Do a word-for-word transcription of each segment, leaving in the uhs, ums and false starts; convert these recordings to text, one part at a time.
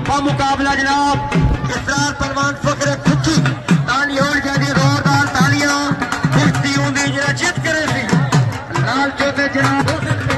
مقابلہ جناب اسرار پہلوان فخر کھچی تالی اور جادی زوردار تالیاں کشتی ہوندی جناب جیت کرے سی لال چوتے جناب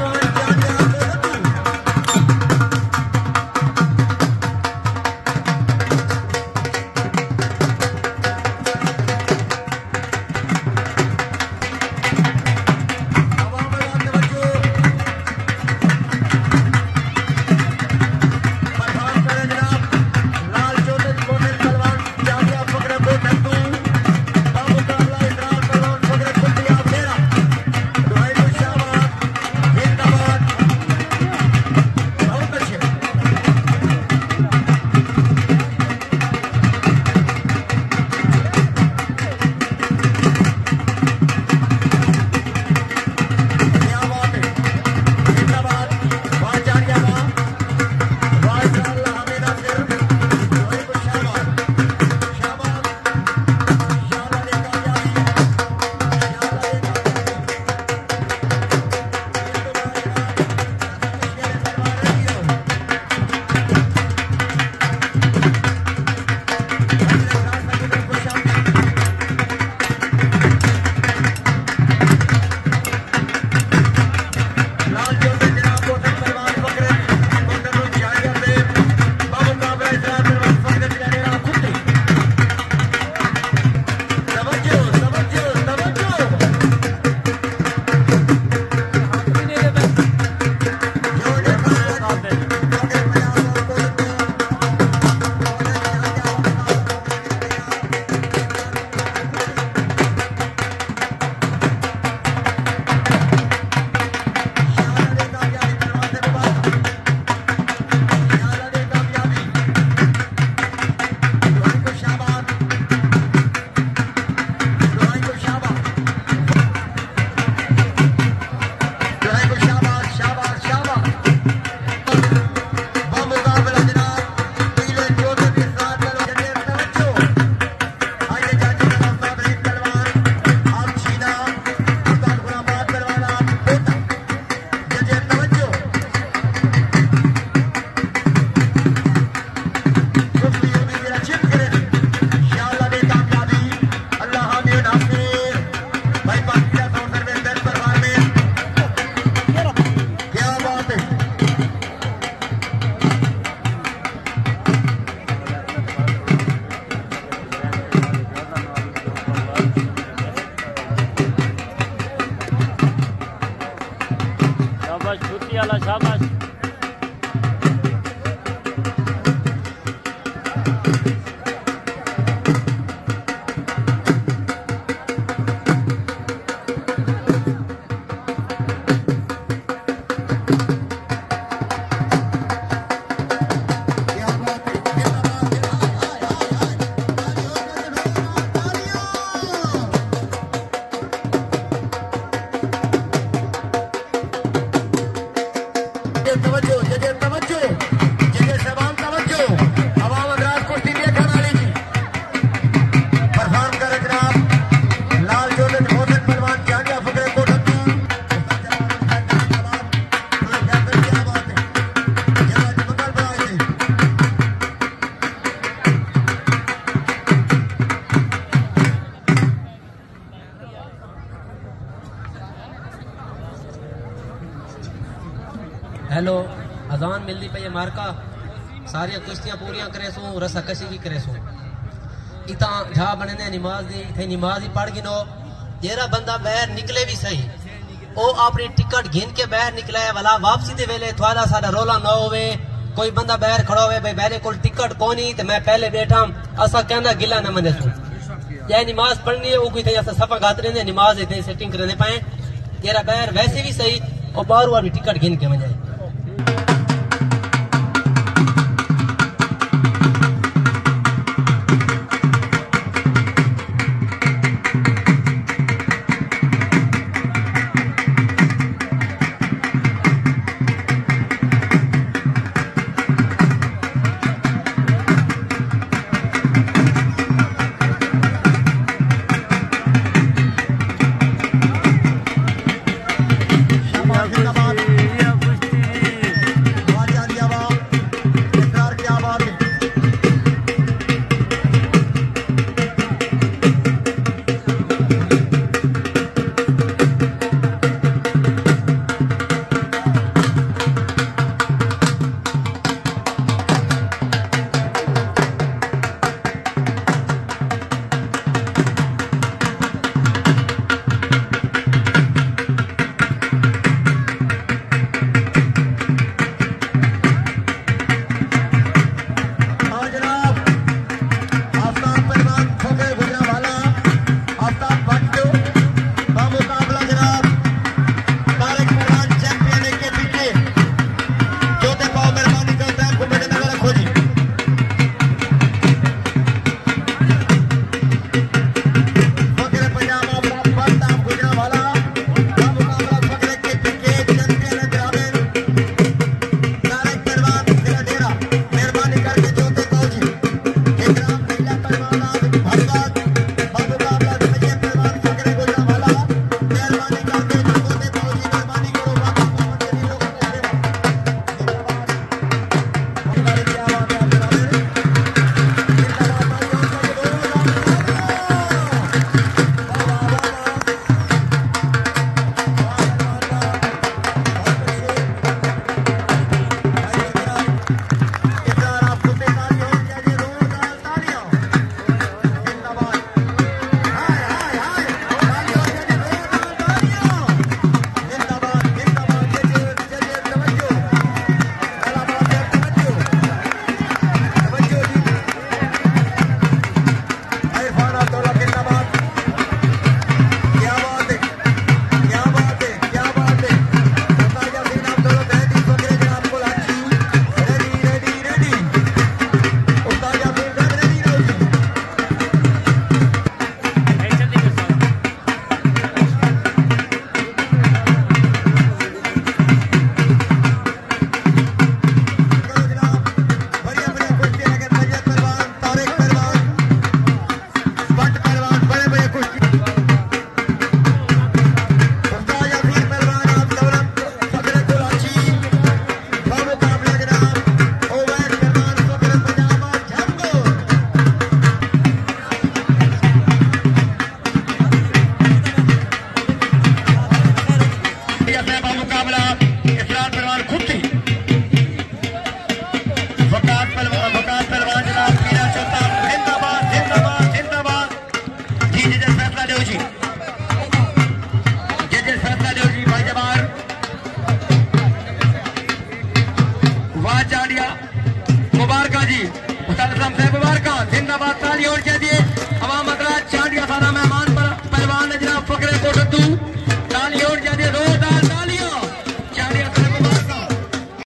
ہیلو اذان ملتی پئی مارکا ساری کشتیاں پوریاں کرے سوں رسا کشی بھی کرے سوں اتاں جھا بنے نے نماز دی تھے نماز ہی پڑھ گنو جیرا بندہ باہر نکلے بھی صحیح او اپنی ٹکٹ گھن کے باہر نکلے والا واپسی دے ویلے تھوڑا ساڈا رولا نہ ہوے کوئی بندہ باہر کھڑا ہوے بھئی میرے کول ٹکٹ کونی تے میں پہلے بیٹھا اسا کہندا گلا نہ منے سوں یا نماز پڑھنی ہے او کوئی تے اسا صفا گاترے نے نماز تے سیٹنگ کرنے پائیں جیرا باہر ویسے بھی صحیح او باہر والی ٹکٹ گھن کے وجائے